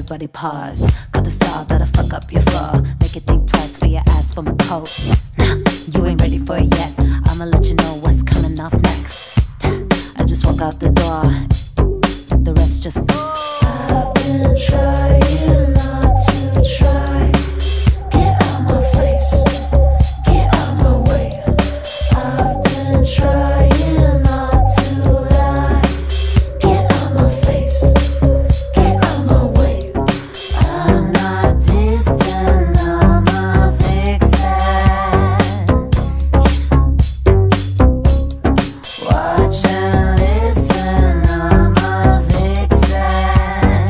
everybody pause. Got the style that'll fuck up your flow, make you think twice for your ass for my coat. Nah, you ain't ready for it yet. I'ma let you know what's coming off next. I just walk out the door, the rest just go. I've been trying not to try. Get out my face, get out my way. I've been trying not to lie. Get out my face, get out my way. I'm not distant, I'm a vixen. Watch and listen, I'm a vixen.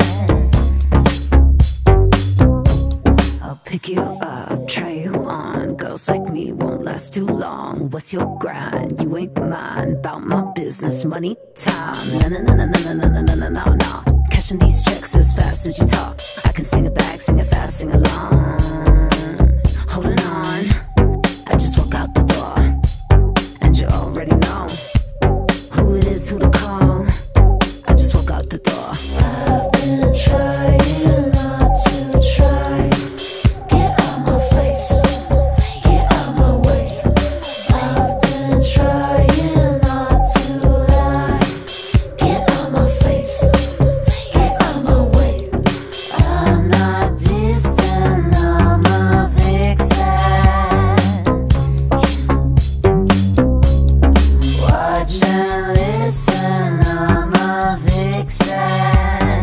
I'll pick you up, try you on. Girls like me won't last too long. What's your grind? You ain't mine. About my business, money, time. No, no, no, no, no, no, no, no, no, no, no. Cashing these checks as fast as you talk. I can sing it back, sing it fast, sing along. Holding on, I just walk out the door, and you already know who it is, who to call. I just walk out the door. I've been trying not to try. Get out my face, get out my way. I've been trying not to lie. Get out my face, get out my way. I'm not distant, I'm a vixen. Watch and listen, I'm a vixen.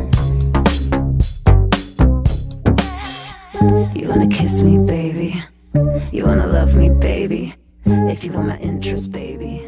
You wanna kiss me, baby? You wanna love me, baby? If you want my interest, baby.